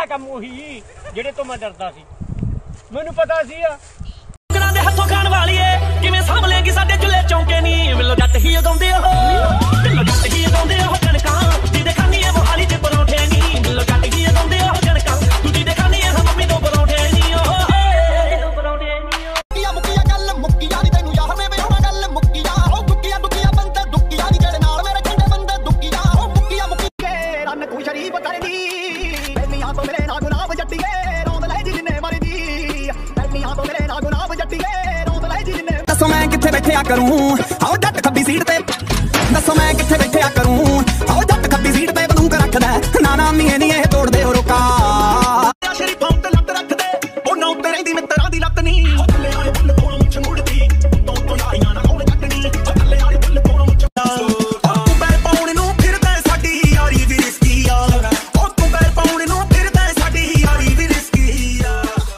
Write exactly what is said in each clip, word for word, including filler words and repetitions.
ਵਾਲਾ ਕੰਮ ਉਹੀ ਜਿਹੜੇ ਤੋਂ ਮੈਂ ਡਰਦਾ ਸੀ। ਮੈਨੂੰ ਪਤਾ ਸੀ ਆ ਦੇ ਹੱਥੋਂ ਖਾਣ ਵਾਲੀਏ ਕਿਵੇਂ ਸਾਂਭ ਲੇਗੀ ਸਾਡੇ ਚੁੱਲ੍ਹੇ ਚੌਂਕੇ ਨੀ। ਮਿਲੋ ਜੱਟ ਹੀ ਉਗਾਉਂਦੇ ਉਹ ਮਿਲੋ ਜੱਟ ਹੀ ਉਗਾਉਂਦੇ ਉਹ ਕਣਕਾਂ ਜਿਹਦੇ ਖਾਣੀ ਏ ਮੋਹਾਲੀ ਚ ਪਰੌਂਠੇ ਨੀ। ਮਿਲੋ ਜੱਟ ਹੀ ਉਗਾਉਂਦੇ ਉਹ ਕਣਕਾਂ ਤੂੰ ਜਿਹਦੇ ਖਾਣੀ ਏ ਮੰਮੀ ਤੋਂ ਪਰੌਂਠੇ ਨੀ। ਉਹ ਪਰੌਂਠੇ ਨੀ ਮੁੱਕੀਆਂ ਮੁੱਕੀਆਂ ਗੱਲ ਮੁੱਕੀਆਂ ਦੀ ਤੈਨੂੰ ਯਾਰ ਨੇ ਵੇਉਣਾ ਗੱਲ ਮੁੱਕੀਆਂ ਉਹ ਦੁੱਕੀਆਂ ਦੁੱਕੀਆਂ ਬੰਦੇ ਦੁੱਕੀਆਂ ਦੀ ਜਿਹੜੇ ਨਾਲ ਮੇਰੇ ਚੰਗੇ ਬੰਦੇ ਦੁੱਕੀਆਂ ਉਹ ਮੁੱਕੀਆਂ ਮੁੱਕੀ ਕੇ ਰੰਨ ਤੂੰ ਸ਼ਰੀਫ ਕਰਦੀ ਪਹਿਲੀਆਂ ਤੋਂ ਮੇਰੇ ਨਾਲ ਗੁਲਾਬ ਜੱਟੀਏ ਰੌਂਦ ਲੈ ਜਿੰਨੇ ਮਰਦੀ ਪਹਿਲੀਆਂ ਤੋਂ ਮੇਰੇ ਨਾਲ ਗੁਲਾਬ ਜੱਟੀਏ ਰੌਂਦ ਲੈ ਜਿੰਨੇ। ਦੱਸੋ ਮੈਂ ਕਿੱਥੇ ਬੈਠਿਆ ਕਰੂੰ ਆਓ ਜੱਟ ਖੱਬੀ ਸੀਟ ਤੇ ਦੱਸੋ ਮੈਂ ਕਿੱਥੇ ਬੈਠਿਆ ਕਰੂੰ ਆਓ ਜੱਟ ਖੱਬੀ ਸੀਟ ਤੇ ਬੰਦੂਕ ਰੱਖਦਾ ਨਾ ਨਾ ਮੀਏ ਨੀ ਇਹ ਤੋੜਦੇ ਹੋ ਰੋਕਾ ਸ਼ਰੀ ਪੰਪ ਤੇ ਲੱਤ ਰੱਖਦੇ ਉਹ ਨਾ ਉੱਤੇ ਰਹਿੰਦੀ ਮਿੱਤਰਾਂ ਦੀ ਲੱਤ ਨੀ ਥੱਲੇ ਵਾਲੇ ਬੁੱਲ ਕੋਲੋਂ ਮੁੱਛ ਮੁੜਦੀ ਤੋਂ ਤੋਂ ਆਈਆਂ ਨਾ ਕੌਣ ਕੱਟਣੀ ਥੱਲੇ ਵਾਲੇ ਬੁੱਲ ਕੋਲੋਂ ਮੁੱਛ ਤੂੰ ਪੈਰ ਪਾਉਣ ਨੂੰ ਫਿਰਦਾ ਸਾਡੀ ਯਾਰੀ ਵੀ ਰਿਸਕੀ ਆ ਉਹ ਤੂੰ ਪੈਰ ਪਾਉਣ ਨੂੰ ਫਿਰਦਾ ਸਾਡੀ ਯਾਰੀ ਵੀ ਰਿਸਕੀ ਆ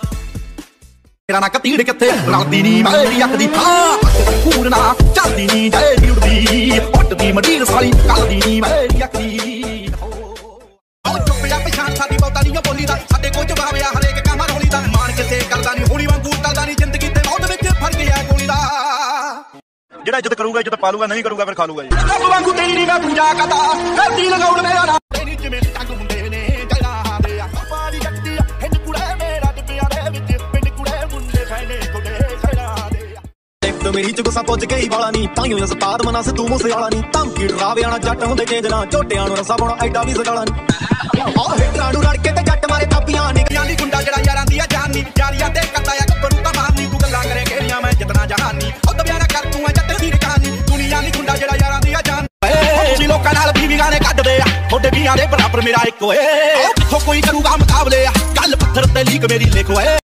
ਤੇਰਾ ਨਾ ਕਤੀੜ ਕਿੱਥੇ ਰਲਦੀ ਨੀ ਮੇਰੀ ਅੱਖ ਦੀ ਥਾਂ ਖੂਨ ਨਾ ਚੱਲਦੀ ਨੀ ਜੈ ਦੀ ਉੜਦੀ ਉੱਡਦੀ ਮਡੀਰ ਸਾਲੀ ਕੱਲਦੀ ਨੀ ਮੇਰੀ ਅੱਖ ਦੀ ਉਹ ਚੁੱਪਿਆ ਪਛਾਣ ਸਾਡੀ ਬਹੁਤਾ ਨਹੀਂ ਬੋਲੀ ਦਾ ਸਾਡੇ ਕੋਈ ਜਵਾਬ ਆ ਹਰੇਕ ਕੰਮ ਰੋਲੀ ਦਾ ਮਾਣ ਕਿਸੇ ਕਰਦਾ ਨਹੀਂ ਹੋਣੀ ਵਾਂਗੂ ਟਲਦਾ ਨਹੀਂ ਜ਼ਿੰਦਗੀ ਤੇ ਮੌਤ ਵਿੱਚ ਫਰਕ ਆ ਗੋਲੀ ਦਾ ਜਿਹੜਾ ਇੱਜ਼ਤ ਕਰੂਗਾ ਇੱਜ਼ਤ ਪਾ ਲੂਗਾ ਨਹੀਂ ਕਰੂਗਾ ਫਿਰ ਖਾ ਲੂਗਾ ਜੀ ਰੱਬ ਵਾਂਗੂ ਤੇਰੀ ਨੀ ਮੈਂ ਪੂਜਾ ਕਰਦਾ ਕਰਦੀ ਲਗਾਉਣ ਮੇਰਾ ਨਾ ਤੇਰੀ ਜਿਵੇਂ ਟੰਗ ਹੁੰਦੇ ਨੇ ਜੜਾ ਦੇ ਆ ਪਾਣੀ ਜੱਟੀ ਹਿੰਦ ਕੁੜੇ ਮੇਰਾ ਡਿੱਬਿਆਂ ਦੇ ਵਿੱਚ ਪਿੰਡ ਕੁੜੇ ਮੁੰਡੇ ਖੈਨੇ ਕੁੜੇ ਖੜਾ ਦੇ ਇੱਕ ਮੇਰੀ ਚ ਗੁੱਸਾ ਪੁੱਜ ਗਈ ਵਾਲਾ ਨਹੀਂ ਤਾਈਓ ਉਸਤਾਦ ਮਨਾ ਸੇ ਤੂੰ ਮੂਸੇ ਵਾਲਾ ਨਹੀਂ ਧਮਕੀ ਡਰਾਵੇ ਆਣਾ ਜੱਟ ਹੁੰਦੇ ਚੇਂਜ ਨਾ ਝੋਟਿਆਂ ਨੂੰ ਰਸਾ ਪਾਉਣਾ ਐਡਾ ਵੀ ਸਗਾਲਾ ਨਹੀਂ ਆਹ ਹਿੱਟਰਾਂ ਨੂੰ ਰੜ ਕੇ ਤੇ ਜੱਟ ਮਾਰੇ ਤਾਪੀਆਂ ਨਿਕੀਆਂ ਦੀ ਗੁੰਡਾ ਜਿਹੜਾ ਯਾਰਾਂ ਦੀ ਆ ਜਾਨੀ ਯਾਰੀਆਂ ਤੇ ਕਰਦਾ ਆ ਗੱਭਰੂ ਤਾਂ ਮਾਰਨੀ ਤੂੰ ਗੱਲਾਂ ਕਰੇ ਘੇਰੀਆਂ ਮੈਂ ਜਿਤਨਾ ਜਹਾਨੀ ਉਹ ਦਬਿਆਰਾ ਕਰ ਤੂੰ ਆ ਜੱਟ ਦੀ ਰਕਾਨੀ ਦੁਨੀਆ ਦੀ ਗੁੰਡਾ ਜਿਹੜਾ ਯਾਰਾਂ ਦੀ ਆ ਜਾਨ ਜੀ ਲੋਕਾਂ ਨਾਲ ਬੀਵੀ ਗਾਣੇ ਕੱਢਦੇ ਆ ਤੁਹਾਡੇ ਵੀਆਂ ਦੇ ਬਰਾਬਰ ਮੇਰਾ ਇੱਕ ਓਏ ਕਿੱਥੋਂ ਕੋਈ ਕਰੂਗਾ ਮੁਕਾਬਲੇ ਆ ਗੱਲ ਪੱਥਰ ਤੇ ਲੀਕ ਮੇਰੀ ਲਿਖ ਓਏ।